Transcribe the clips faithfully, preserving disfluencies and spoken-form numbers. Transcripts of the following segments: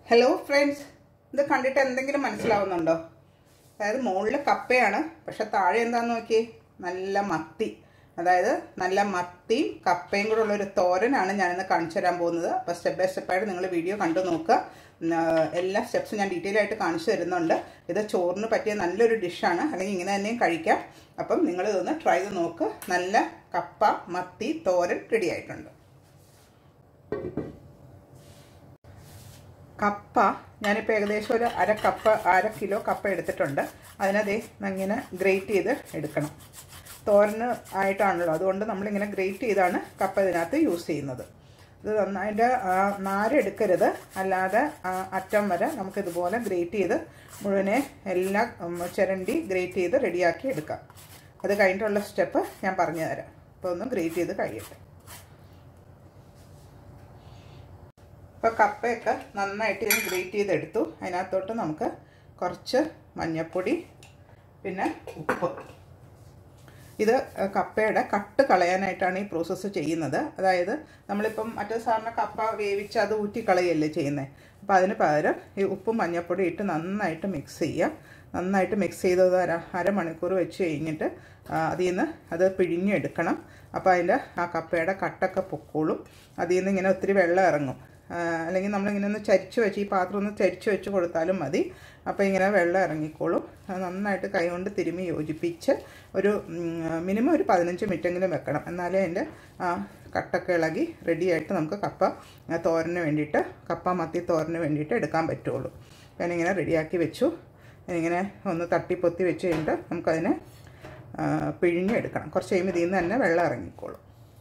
Hello friends, ഇത് കണ്ടിട്ട് എന്തെങ്കിലും മനസ്സിലാവുന്നുണ്ടോ? അതായത് മുകളിൽ കപ്പയാണ്, പക്ഷെ താഴെ എന്താന്ന് നോക്കിയേ, നല്ല മത്തി. അതായത് നല്ല മത്തിയും കപ്പയും കൂടെ ഉള്ളൊരു തോരനാണ് ഞാനിന്ന് കാണിച്ചു തരാൻ പോകുന്നത്. അപ്പോൾ സ്റ്റെപ്പ് ബൈ സ്റ്റെപ്പായിട്ട് നിങ്ങൾ വീഡിയോ കണ്ടു നോക്കുക. എല്ലാ സ്റ്റെപ്സും ഞാൻ ഡീറ്റെയിൽ ആയിട്ട് കാണിച്ചു തരുന്നുണ്ട്. ഇത് ചോറിന് പറ്റിയ നല്ലൊരു ഡിഷാണ്, അല്ലെങ്കിൽ ഇങ്ങനെ തന്നെയും കഴിക്കാം. അപ്പം നിങ്ങളിതൊന്ന് ട്രൈ ചെയ്ത് നോക്കുക. നല്ല കപ്പ മത്തി തോരൻ റെഡി ആയിട്ടുണ്ട്. കപ്പ ഞാനിപ്പോൾ ഏകദേശം ഒരു അര കപ്പ് അര കിലോ കപ്പ എടുത്തിട്ടുണ്ട്. അതിനതേ ഇങ്ങനെ ഗ്രേറ്റ് ചെയ്ത് എടുക്കണം. തോരന് ആയിട്ടാണല്ലോ, അതുകൊണ്ട് നമ്മളിങ്ങനെ ഗ്രേറ്റ് ചെയ്താണ് കപ്പ ഇതിനകത്ത് യൂസ് ചെയ്യുന്നത്. ഇത് നന്നായിട്ട് നാരെടുക്കരുത്, അല്ലാതെ അറ്റം വരെ നമുക്കിതുപോലെ ഗ്രേറ്റ് ചെയ്ത് മുഴുവനെ എല്ലാം ചിരണ്ടി ഗ്രേറ്റ് ചെയ്ത് റെഡിയാക്കി എടുക്കാം. അത് കഴിഞ്ഞിട്ടുള്ള സ്റ്റെപ്പ് ഞാൻ പറഞ്ഞു തരാം. അപ്പോൾ ഒന്ന് ഗ്രേറ്റ് ചെയ്ത് കഴിയട്ടെ. ഇപ്പോൾ കപ്പയൊക്കെ നന്നായിട്ട് ഇതിന് ഗ്രേറ്റ് ചെയ്തെടുത്തു. അതിനകത്തോട്ട് നമുക്ക് കുറച്ച് മഞ്ഞൾപ്പൊടി, പിന്നെ ഉപ്പ്. ഇത് കപ്പയുടെ കട്ട് കളയാനായിട്ടാണ് ഈ പ്രോസസ്സ് ചെയ്യുന്നത്. അതായത് നമ്മളിപ്പം മറ്റേ സാറിന് കപ്പ വേവിച്ച് അത് ഊറ്റിക്കളയല്ലേ ചെയ്യുന്നത്. അപ്പോൾ അതിന് പകരം ഈ ഉപ്പും മഞ്ഞൾപ്പൊടി ഇട്ട് നന്നായിട്ട് മിക്സ് ചെയ്യുക. നന്നായിട്ട് മിക്സ് ചെയ്തത് അര അരമണിക്കൂർ വെച്ച് കഴിഞ്ഞിട്ട് അതിൽ നിന്ന് അത് പിഴിഞ്ഞെടുക്കണം. അപ്പോൾ അതിൻ്റെ ആ കപ്പയുടെ കട്ടൊക്കെ പൊക്കോളും. അതിൽ നിന്ന് ഇങ്ങനെ ഒത്തിരി വെള്ളം ഇറങ്ങും. അല്ലെങ്കിൽ നമ്മളിങ്ങനെ ഒന്ന് ചരിച്ച് വെച്ച് ഈ പാത്രം ഒന്ന് ചരിച്ച് വെച്ച് കൊടുത്താലും മതി. അപ്പോൾ ഇങ്ങനെ വെള്ളം ഇറങ്ങിക്കോളും. നന്നായിട്ട് കൈകൊണ്ട് തിരുമ്മി യോജിപ്പിച്ച് ഒരു മിനിമം ഒരു പതിനഞ്ച് മിനിറ്റെങ്കിലും വെക്കണം. എന്നാലേ അതിൻ്റെ കട്ടൊക്കെ ഇളകി റെഡിയായിട്ട് നമുക്ക് കപ്പ തോരന് വേണ്ടിയിട്ട് കപ്പ മത്തി തോരന് വേണ്ടിയിട്ട് എടുക്കാൻ പറ്റുള്ളൂ. ഞാനിങ്ങനെ റെഡിയാക്കി വെച്ചു. ഇങ്ങനെ ഒന്ന് തട്ടിപ്പൊത്തി വെച്ച് കഴിഞ്ഞിട്ട് നമുക്കതിനെ പിഴിഞ്ഞെടുക്കണം. കുറച്ച് കഴിയുമ്പോൾ ഇതിൽ നിന്ന് തന്നെ വെള്ളം ഇറങ്ങിക്കോളും.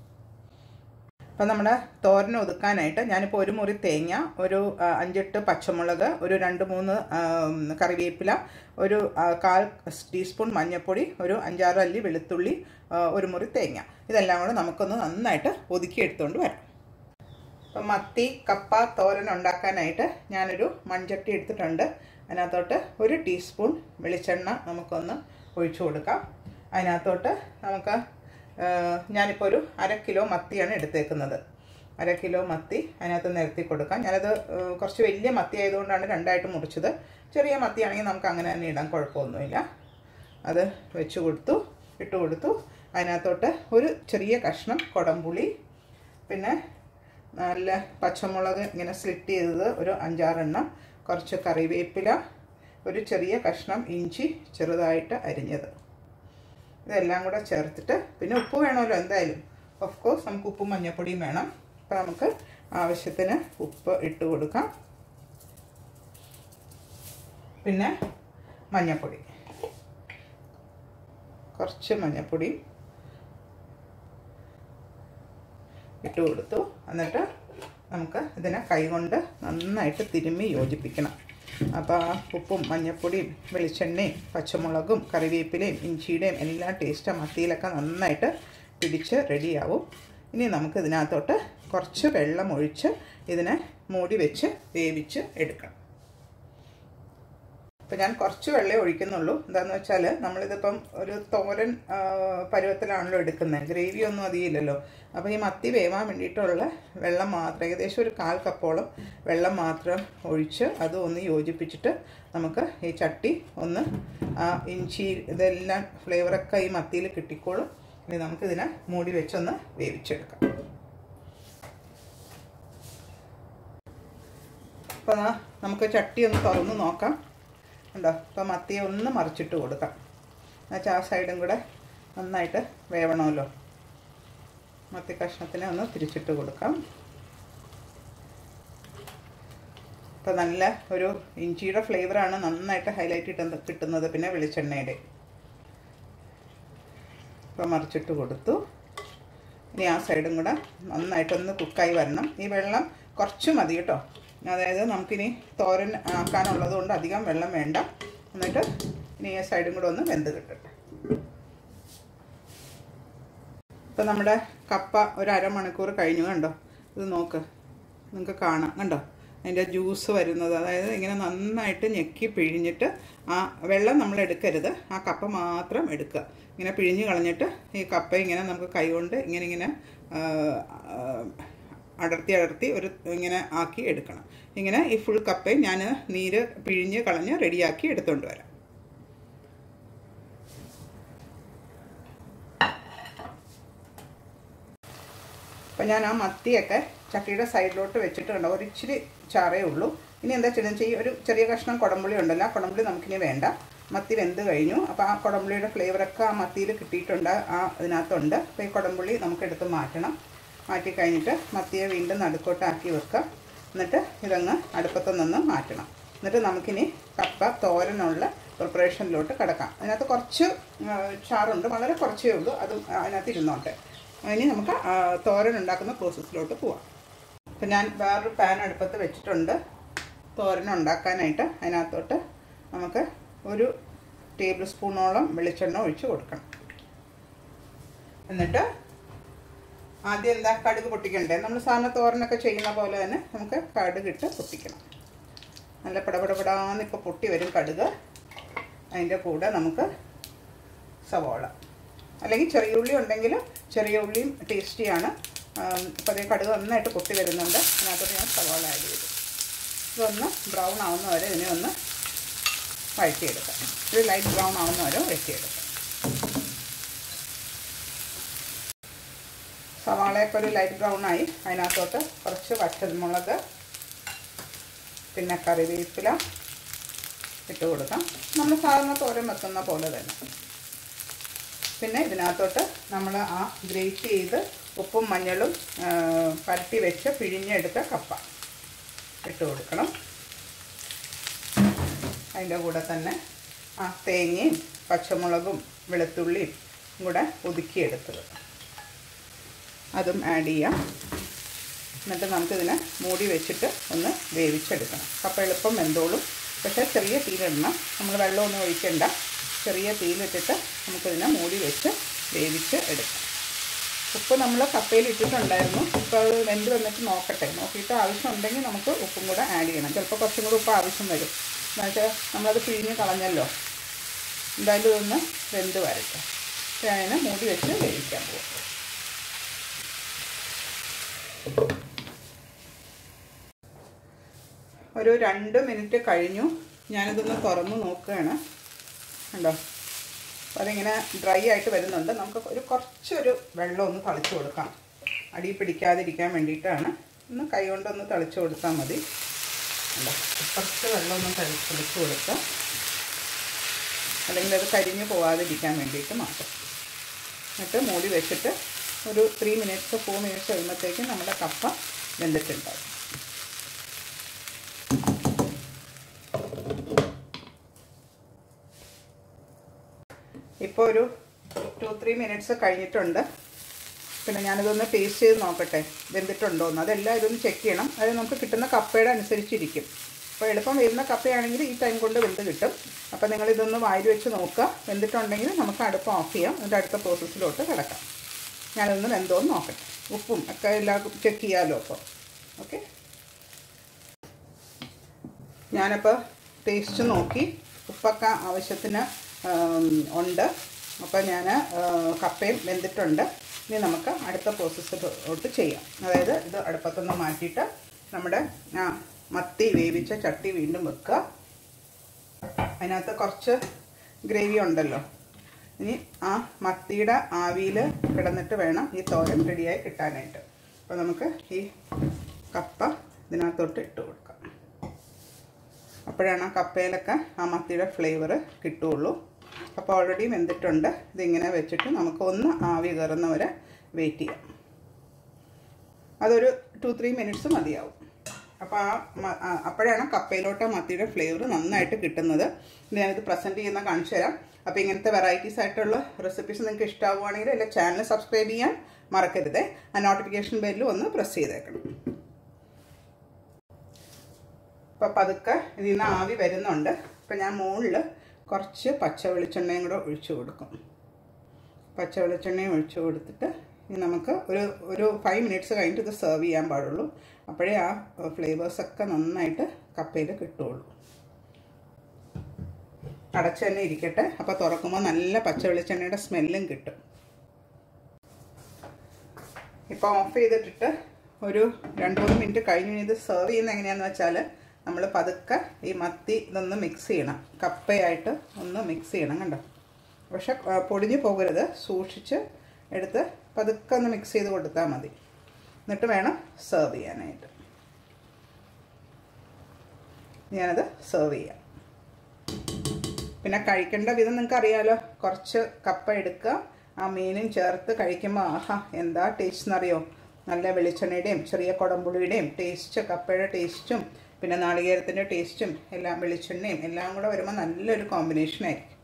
അപ്പോൾ നമ്മുടെ തോരന് ഒതുക്കാനായിട്ട് ഞാനിപ്പോൾ ഒരു മുറി തേങ്ങ, ഒരു അഞ്ചെട്ട് പച്ചമുളക്, ഒരു രണ്ട് മൂന്ന് കറിവേപ്പില, ഒരു കാൽ ടീസ്പൂൺ മഞ്ഞൾപ്പൊടി, ഒരു അഞ്ചാറ് അല്ലി വെളുത്തുള്ളി, ഒരു മുറി തേങ്ങ, ഇതെല്ലാം കൂടെ നമുക്കൊന്ന് നന്നായിട്ട് ഒതുക്കി എടുത്തുകൊണ്ട് വരാം. അപ്പം മത്തി കപ്പ തോരൻ ഉണ്ടാക്കാനായിട്ട് ഞാനൊരു മൺചട്ടി എടുത്തിട്ടുണ്ട്. അതിനകത്തോട്ട് ഒരു ടീസ്പൂൺ വെളിച്ചെണ്ണ നമുക്കൊന്ന് ഒഴിച്ചു കൊടുക്കാം. അതിനകത്തോട്ട് നമുക്ക് ഞാനിപ്പോൾ ഒരു അര കിലോ മത്തിയാണ് എടുത്തേക്കുന്നത്. അര കിലോ മത്തി അതിനകത്ത് നിരത്തി കൊടുക്കാം. ഞാനത് കുറച്ച് വലിയ മത്തി ആയതുകൊണ്ടാണ് രണ്ടായിട്ട് മുറിച്ചത്. ചെറിയ മത്തിയാണെങ്കിൽ നമുക്ക് അങ്ങനെ തന്നെ ഇടാൻ കുഴപ്പമൊന്നുമില്ല. അത് വെച്ച് കൊടുത്തു ഇട്ട് കൊടുത്തു. അതിനകത്തോട്ട് ഒരു ചെറിയ കഷ്ണം കുടംപുളി, പിന്നെ നല്ല പച്ചമുളക് ഇങ്ങനെ സ്ലിറ്റ് ചെയ്തത് ഒരു അഞ്ചാറെണ്ണം, കുറച്ച് കറിവേപ്പില, ഒരു ചെറിയ കഷ്ണം ഇഞ്ചി ചെറുതായിട്ട് അരിഞ്ഞത്, ഇതെല്ലാം കൂടെ ചേർത്തിട്ട്, പിന്നെ ഉപ്പ് വേണമല്ലോ എന്തായാലും. ഓഫ് കോഴ്സ് നമുക്ക് ഉപ്പും മഞ്ഞൾപ്പൊടിയും വേണം. അപ്പോൾ നമുക്ക് ആവശ്യത്തിന് ഉപ്പ് ഇട്ട് കൊടുക്കാം. പിന്നെ മഞ്ഞൾപ്പൊടി, കുറച്ച് മഞ്ഞൾപ്പൊടി ഇട്ട് കൊടുത്തു. എന്നിട്ട് നമുക്ക് ഇതിനെ കൈകൊണ്ട് നന്നായിട്ട് തിരുമ്മി യോജിപ്പിക്കണം. അപ്പോൾ ആ ഉപ്പും മഞ്ഞൾപ്പൊടിയും വെളിച്ചെണ്ണയും പച്ചമുളകും കറിവേപ്പിലയും ഇഞ്ചിയുടെയും എല്ലാം ടേസ്റ്റ് മത്തിയിലൊക്കെ നന്നായിട്ട് പിടിച്ച് റെഡിയാവും. ഇനി നമുക്ക് ഇതിനകത്തോട്ട് കുറച്ച് വെള്ളം ഒഴിച്ച് ഇതിനെ മൂടി വെച്ച് വേവിച്ച് എടുക്കണം. അപ്പോൾ ഞാൻ കുറച്ച് വെള്ളമേ ഒഴിക്കുന്നുള്ളൂ. എന്താണെന്ന് വെച്ചാൽ നമ്മളിതിപ്പം ഒരു തോരൻ പരുവത്തിലാണല്ലോ എടുക്കുന്നത്, ഗ്രേവി ഒന്നും അധികമില്ലല്ലോ. അപ്പോൾ ഈ മത്തി വേവാൻ വേണ്ടിയിട്ടുള്ള വെള്ളം മാത്രം, ഏകദേശം ഒരു കാൽ കപ്പോളം വെള്ളം മാത്രം ഒഴിച്ച് അത് ഒന്ന് യോജിപ്പിച്ചിട്ട് നമുക്ക് ഈ ചട്ടി ഒന്ന് ഇഞ്ചി ഇതെല്ലാം ഫ്ലേവറൊക്കെ ഈ മത്തിയിൽ കിട്ടിക്കോളും. ഇനി നമുക്കിതിനെ മൂടി വെച്ചൊന്ന് വേവിച്ചെടുക്കാം. അപ്പോൾ നമുക്ക് ചട്ടി ഒന്ന് തുറന്ന് നോക്കാം. ഉണ്ടോ? അപ്പോൾ മത്തിയെ ഒന്ന് മറിച്ചിട്ട് കൊടുക്കാം. എന്നുവെച്ചാൽ ആ സൈഡും കൂടെ നന്നായിട്ട് വേവണമല്ലോ. മത്തി കഷ്ണത്തിനെ ഒന്ന് തിരിച്ചിട്ട് കൊടുക്കാം. അപ്പോൾ നല്ല ഒരു ഇഞ്ചിയുടെ ഫ്ലേവറാണ് നന്നായിട്ട് ഹൈലൈറ്റ് ഇട്ട് കിട്ടുന്നത്, പിന്നെ വെളിച്ചെണ്ണയുടെ. ഇപ്പോൾ മറിച്ചിട്ട് കൊടുത്തു. ഇനി ആ സൈഡും കൂടെ നന്നായിട്ടൊന്ന് കുക്കായി വരണം. ഈ വെള്ളം കുറച്ച് മതി കേട്ടോ. അതായത് നമുക്കിനി തോരൻ ആക്കാനുള്ളത് കൊണ്ട് അധികം വെള്ളം വേണ്ട. എന്നിട്ട് ഇനി ഈ സൈഡും കൂടെ ഒന്ന് വെന്ത് കിട്ടട്ടെ. ഇപ്പം നമ്മുടെ കപ്പ ഒരു അരമണിക്കൂർ കഴിഞ്ഞു. കണ്ടോ? ഇത് നോക്ക്, നിങ്ങൾക്ക് കാണാം. കണ്ടോ അതിൻ്റെ ജ്യൂസ് വരുന്നത്? അതായത് ഇങ്ങനെ നന്നായിട്ട് ഞെക്കി പിഴിഞ്ഞിട്ട്, ആ വെള്ളം നമ്മൾ എടുക്കരുത്, ആ കപ്പ മാത്രം എടുക്കുക. ഇങ്ങനെ പിഴിഞ്ഞ് കളഞ്ഞിട്ട് ഈ കപ്പ ഇങ്ങനെ നമുക്ക് കൈ കൊണ്ട് ഇങ്ങനെ ഇങ്ങനെ അടർത്തി അടർത്തി ഒരു ഇങ്ങനെ ആക്കി എടുക്കണം. ഇങ്ങനെ ഈ ഫുൾ കപ്പയും ഞാൻ നീര് പിഴിഞ്ഞ് കളഞ്ഞ് റെഡിയാക്കി എടുത്തുകൊണ്ട് വരാം. അപ്പം ഞാൻ ആ മത്തിയൊക്കെ ചട്ടിയുടെ സൈഡിലോട്ട് വെച്ചിട്ട് കണ്ടോ, ഒരു ഇച്ചിരി ചാറേ ഉള്ളൂ. ഇനി എന്താ ചെയ്യണമെന്ന് വെച്ചാൽ ഒരു ചെറിയ കഷ്ണം കുടംപുളി ഉണ്ടല്ലോ, ആ കുടംപുളി നമുക്കിനി വേണ്ട. മത്തി വെന്ത് കഴിഞ്ഞു. അപ്പോൾ ആ കുടംപുളിയുടെ ഫ്ലേവറൊക്കെ ആ മത്തിയിൽ കിട്ടിയിട്ടുണ്ട്, ആ ഇതിനകത്തുണ്ട്. അപ്പോൾ ഈ കുടംപുളി നമുക്കെടുത്ത് മാറ്റണം. മാറ്റി കഴിഞ്ഞിട്ട് മത്തിയെ വീണ്ടും നടുക്കോട്ടാക്കി വെക്കുക. എന്നിട്ട് ഇതങ്ങ് അടുപ്പത്തു നിന്ന് മാറ്റണം. എന്നിട്ട് നമുക്കിനി കപ്പ തോരനുള്ള പ്രിപ്പറേഷനിലോട്ട് കിടക്കാം. അതിനകത്ത് കുറച്ച് ചാറുണ്ട്, വളരെ കുറച്ചേ ഉള്ളൂ, അതും അതിനകത്ത് ഇരുന്നോട്ടെ. ഇനി നമുക്ക് തോരൻ ഉണ്ടാക്കുന്ന പ്രോസസ്സിലോട്ട് പോവാം. അപ്പം ഞാൻ വേറൊരു പാൻ അടുപ്പത്ത് വെച്ചിട്ടുണ്ട് തോരൻ ഉണ്ടാക്കാനായിട്ട്. അതിനകത്തോട്ട് നമുക്ക് ഒരു ടേബിൾ സ്പൂണോളം വെളിച്ചെണ്ണ ഒഴിച്ച് കൊടുക്കണം. എന്നിട്ട് ആദ്യം എന്താ കടുക് പൊട്ടിക്കണ്ടേ, നമ്മൾ സാധാരണ തോരനൊക്കെ ചെയ്യുന്ന പോലെ തന്നെ നമുക്ക് കടുകിട്ട് പൊട്ടിക്കണം. നല്ല പടപടപടാന്ന് ഇപ്പോൾ പൊട്ടി വരും കടുക്. അതിൻ്റെ കൂടെ നമുക്ക് സവോള അല്ലെങ്കിൽ ചെറിയ ഉള്ളി ഉണ്ടെങ്കിൽ ചെറിയ ഉള്ളിയും ടേസ്റ്റിയാണ്. അപ്പോൾ അതേ കടുക് നന്നായിട്ട് പൊട്ടി വരുന്നുണ്ട്. അതിനകത്തോട്ട് ഞാൻ സവോള ആഡ് ചെയ്തു. ഇതൊന്ന് ബ്രൗൺ ആവുന്ന വരെ ഇതിനെ ഒന്ന് വഴറ്റിയെടുക്കാം. ഒരു ലൈറ്റ് ബ്രൗൺ ആവുന്ന വരെ വഴറ്റിയെടുക്കാം. സവാളയൊക്കെ ഒരു ലൈറ്റ് ബ്രൗൺ ആയി. അതിനകത്തോട്ട് കുറച്ച് പച്ചമുളക് പിന്നെ കറിവേപ്പില ഇട്ട് കൊടുക്കാം. നമ്മൾ സാധാരണ തോരൻ വെക്കുന്ന പോലെ തന്നെ. പിന്നെ ഇതിനകത്തോട്ട് നമ്മൾ ആ ഗ്രേറ്റ് ചെയ്ത് ഉപ്പും മഞ്ഞളും പരട്ടി വെച്ച് പിഴിഞ്ഞെടുത്ത കപ്പ ഇട്ട് കൊടുക്കണം. അതിൻ്റെ കൂടെ തന്നെ ആ തേങ്ങയും പച്ചമുളകും വെളുത്തുള്ളിയും കൂടെ ഒതുക്കിയെടുത്തത് അതും ആഡ് ചെയ്യാം. എന്നിട്ട് നമുക്കിതിനെ മൂടി വെച്ചിട്ട് ഒന്ന് വേവിച്ചെടുക്കണം. കപ്പ എളുപ്പം വെന്തോളും. പക്ഷേ ചെറിയ തീയിലിടണം, നമ്മൾ വെള്ളമൊന്നും ഒഴിക്കണ്ട. ചെറിയ തീയിലിട്ടിട്ട് നമുക്കിതിനെ മൂടി വെച്ച് വേവിച്ച് എടുക്കാം. ഉപ്പ് നമ്മൾ കപ്പയിൽ ഇട്ടിട്ടുണ്ടായിരുന്നു. ഇപ്പോൾ അത് വെന്ത് വന്നിട്ട് നോക്കട്ടെ. നോക്കിയിട്ട് ആവശ്യം ഉണ്ടെങ്കിൽ നമുക്ക് ഉപ്പും കൂടെ ആഡ് ചെയ്യണം. ചിലപ്പോൾ കുറച്ചും കൂടെ ഉപ്പ് ആവശ്യം വരും. എന്നുവെച്ചാൽ നമ്മളത് പിഴിഞ്ഞ് കളഞ്ഞല്ലോ. എന്തായാലും ഇതൊന്ന് വെന്ത് വരട്ടെ. അതിനെ മൂടി വെച്ച് വേവിക്കാൻ പോകും. ഒരു രണ്ട് മിനിറ്റ് കഴിഞ്ഞു. ഞാനിതൊന്ന് തുറന്ന് നോക്കുകയാണ്. ഉണ്ടോ, അപ്പോൾ അതിങ്ങനെ ഡ്രൈ ആയിട്ട് വരുന്നുണ്ട്. നമുക്ക് ഒരു കുറച്ചൊരു വെള്ളം ഒന്ന് തളിച്ച് കൊടുക്കാം. അടി പിടിക്കാതിരിക്കാൻ വേണ്ടിയിട്ടാണ്. ഒന്ന് കൈ കൊണ്ടൊന്ന് തളിച്ച് കൊടുത്താൽ മതി. ഉണ്ടോ, കുറച്ച് വെള്ളം ഒന്ന് തളി തളിച്ച് കൊടുക്കാം. അല്ലെങ്കിൽ അത് കരിഞ്ഞ് പോകാതിരിക്കാൻ വേണ്ടിയിട്ട് മാത്രം. എന്നിട്ട് മൂടി വെച്ചിട്ട് ഒരു ത്രീ മിനിറ്റ്സ് ഫോർ മിനിറ്റ്സ് കഴിയുമ്പോഴത്തേക്കും നമ്മുടെ കപ്പ വെന്തിട്ടുണ്ടാകും. ഇപ്പോൾ ഒരു ടു ത്രീ മിനിറ്റ്സ് കഴിഞ്ഞിട്ടുണ്ട്. പിന്നെ ഞാനിതൊന്ന് ടേസ്റ്റ് ചെയ്ത് നോക്കട്ടെ വെന്തിട്ടുണ്ടോയെന്ന്. അതെല്ലാം ഇതൊന്ന് ചെക്ക് ചെയ്യണം. അത് നമുക്ക് കിട്ടുന്ന കപ്പയുടെ അനുസരിച്ചിരിക്കും. അപ്പോൾ എളുപ്പം വരുന്ന കപ്പയാണെങ്കിൽ ഈ ടൈം കൊണ്ട് വെന്ത് കിട്ടും. അപ്പോൾ നിങ്ങളിതൊന്ന് വായിൽ വെച്ച് നോക്കുക. വെന്തിട്ടുണ്ടെങ്കിൽ നമുക്ക് അടുപ്പ് ഓഫ് ചെയ്യാം. എന്നിട്ട് അടുത്ത പ്രോസസ്സിലോട്ട് കിടക്കാം. ഞാനൊന്ന് വെന്തോന്ന് നോക്കട്ടെ. ഉപ്പും ഒക്കെ എല്ലാവർക്കും ചെക്ക് ചെയ്യാമല്ലോ. അപ്പോൾ ഓക്കെ, ഞാനിപ്പോൾ ടേസ്റ്റ് നോക്കി. ഉപ്പൊക്കെ ആവശ്യത്തിന് ഉണ്ട്. അപ്പോൾ ഞാൻ കപ്പയും വെന്തിട്ടുണ്ട്. ഇനി നമുക്ക് അടുത്ത പ്രോസസ്സിലോട്ട് ചെയ്യാം. അതായത് ഇത് അടുപ്പത്തുനിന്ന് മാറ്റിയിട്ട് നമ്മുടെ മത്തി വേവിച്ച ചട്ടി വീണ്ടും വെക്കുക. അതിനകത്ത് കുറച്ച് ഗ്രേവി ഉണ്ടല്ലോ. ഇനി ആ മത്തിയുടെ ആവിയിൽ കിടന്നിട്ട് വേണം ഈ തോരൻ റെഡിയായി കിട്ടാനായിട്ട്. അപ്പോൾ നമുക്ക് ഈ കപ്പ ഇതിനകത്തോട്ട് ഇട്ട് കൊടുക്കാം. അപ്പോഴാണ് ആ കപ്പയിലൊക്കെ ആ മത്തിയുടെ ഫ്ലേവർ കിട്ടുകയുള്ളൂ. അപ്പോൾ ഓൾറെഡി വെന്തിട്ടുണ്ട്. ഇതിങ്ങനെ വെച്ചിട്ട് നമുക്ക് ഒന്ന് ആവി കയറുന്നവരെ വെയിറ്റ് ചെയ്യാം. അതൊരു ടു ത്രീ മിനിറ്റ്സ് മതിയാവും. അപ്പോൾ ആ അപ്പോഴാണ് കപ്പയിലോട്ട് മത്തിയുടെ ഫ്ലേവർ നന്നായിട്ട് കിട്ടുന്നത്. ഞാനിത് പ്രസൻറ്റ് ചെയ്യുന്ന കാണിച്ചു തരാം. അപ്പോൾ ഇങ്ങനത്തെ വെറൈറ്റീസ് ആയിട്ടുള്ള റെസിപ്പീസ് നിങ്ങൾക്ക് ഇഷ്ടമാവുകയാണെങ്കിൽ എൻ്റെ ചാനൽ സബ്സ്ക്രൈബ് ചെയ്യാൻ മറക്കരുത്. ആ നോട്ടിഫിക്കേഷൻ ബെല്ലും ഒന്ന് പ്രസ് ചെയ്തേക്കണം. അപ്പോൾ പതുക്കെ ഇതിൽ നിന്ന് ആവി വരുന്നുണ്ട്. അപ്പോൾ ഞാൻ മുകളിൽ കുറച്ച് പച്ച വെളിച്ചെണ്ണയും കൂടെ ഒഴിച്ചു കൊടുക്കും. പച്ച വെളിച്ചെണ്ണയും ഒഴിച്ചു കൊടുത്തിട്ട് ഇനി നമുക്ക് ഒരു ഒരു ഫൈവ് മിനിറ്റ്സ് കഴിഞ്ഞിട്ട് ഇത് സെർവ് ചെയ്യാൻ പാടുള്ളൂ. അപ്പോഴേ ആ ഫ്ലേവേഴ്സൊക്കെ നന്നായിട്ട് കപ്പയിൽ കിട്ടുകയുള്ളൂ. അടച്ച് തന്നെ ഇരിക്കട്ടെ. അപ്പോൾ തുറക്കുമ്പോൾ നല്ല പച്ച വെളിച്ചെണ്ണയുടെ സ്മെല്ലും കിട്ടും. ഇപ്പോൾ ഓഫ് ചെയ്തിട്ടിട്ട് ഒരു രണ്ട് മൂന്ന് മിനിറ്റ് കഴിഞ്ഞ് ഇത് സെർവ് ചെയ്യുന്നത് എങ്ങനെയാണെന്ന് വെച്ചാൽ നമ്മൾ പതുക്കെ ഈ മത്തി ഇതൊന്ന് മിക്സ് ചെയ്യണം, കപ്പയായിട്ട് ഒന്ന് മിക്സ് ചെയ്യണം. കണ്ടോ? പക്ഷെ പൊടിഞ്ഞു പോകരുത്, സൂക്ഷിച്ച് എടുത്ത് പതുക്കെ ഒന്ന് മിക്സ് ചെയ്ത് കൊടുത്താൽ മതി. എന്നിട്ട് വേണം സെർവ് ചെയ്യാനായിട്ട്. ഞാനത് സെർവ് ചെയ്യാം. പിന്നെ കഴിക്കേണ്ട വിധം നിങ്ങൾക്ക് അറിയാമല്ലോ. കുറച്ച് കപ്പ എടുക്കുക, ആ മീനും ചേർത്ത് കഴിക്കുമ്പോൾ ആഹാ എന്താ ടേസ്റ്റ് എന്നറിയോ. നല്ല വെളിച്ചെണ്ണയുടെയും ചെറിയ കുടംപുളിയുടെയും ടേസ്റ്റ്, കപ്പയുടെ ടേസ്റ്റും പിന്നെ നാളികേരത്തിൻ്റെ ടേസ്റ്റും എല്ലാം വെളിച്ചെണ്ണയും എല്ലാം കൂടെ വരുമ്പോൾ നല്ലൊരു കോമ്പിനേഷനായിരിക്കും.